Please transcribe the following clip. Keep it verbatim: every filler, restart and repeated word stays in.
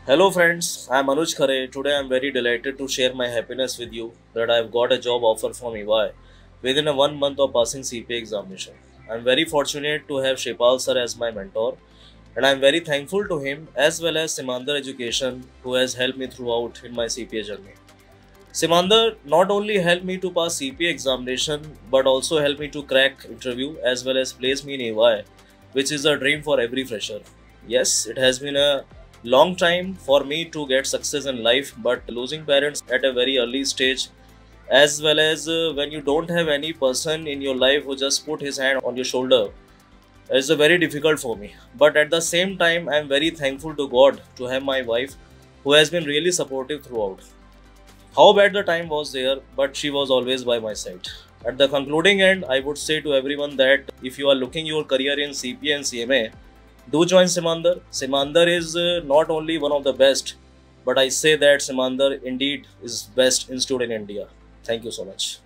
Hello friends, I am Anuj Khare. Today I am very delighted to share my happiness with you that I have got a job offer from E Y within a one month of passing C P A examination. I am very fortunate to have Shepal sir as my mentor, and I am very thankful to him as well as Simandar Education who has helped me throughout in my C P A journey. Simandar not only helped me to pass C P A examination but also helped me to crack interview as well as place me in E Y, which is a dream for every fresher. Yes, it has been a long time for me to get success in life, but losing parents at a very early stage as well as uh, when you don't have any person in your life who just put his hand on your shoulder is uh, very difficult for me. But at the same time I am very thankful to God to have my wife who has been really supportive throughout. How bad the time was there, but she was always by my side. At the concluding end, I would say to everyone that if you are looking your career in C P A and C M A, do join Simandar. Simandar is uh, not only one of the best, but I say that Simandar indeed is best institute in India. Thank you so much.